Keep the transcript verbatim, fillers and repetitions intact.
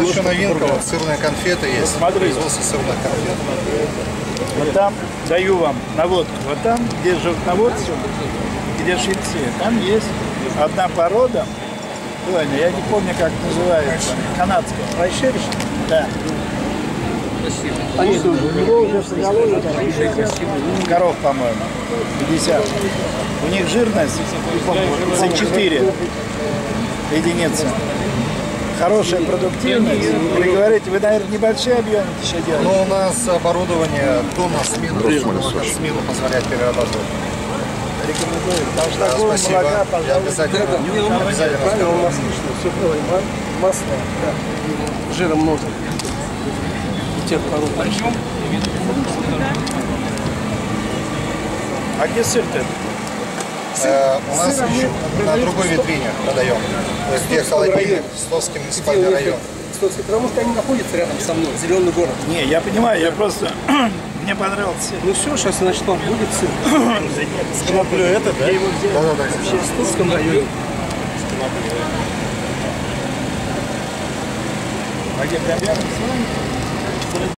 вот еще новинка, вот сырные конфеты есть. Производство сырных конфет. Вот там даю вам наводку. Вот там, где животноводцы, где шельцы, там есть одна порода. Я не помню, как называется. Канадская. Прощеришь? Да. Спасибо. Они тоже. Коров, по-моему. пятьдесят. У них жирность С четыре единицы. Хорошая продуктивность. Вы говорите, вы, наверное, небольшие объемы еще делаете? Но у нас оборудование тонна смену, смену позволяет перерабатывать. Рекомендую. Потому что Да, такого спасибо. молока, Я пожалуйста. обязательно, Да, да. обязательно Правильно, скажу. масличное, сухое, масло, да. Жира много. Тех пород. А где сыр-то? Э, у нас еще на другой витрине продаем. То есть где холодильник, Стовский муниципальный район. Потому что они находятся рядом со мной, зеленый город. Не, я понимаю, я просто... Мне понравился сыр. Ну все, сейчас, значит, вам будет сыр. С коноплей это, да? Да-да-да. В Стовском районе. А где прям рядом с вами?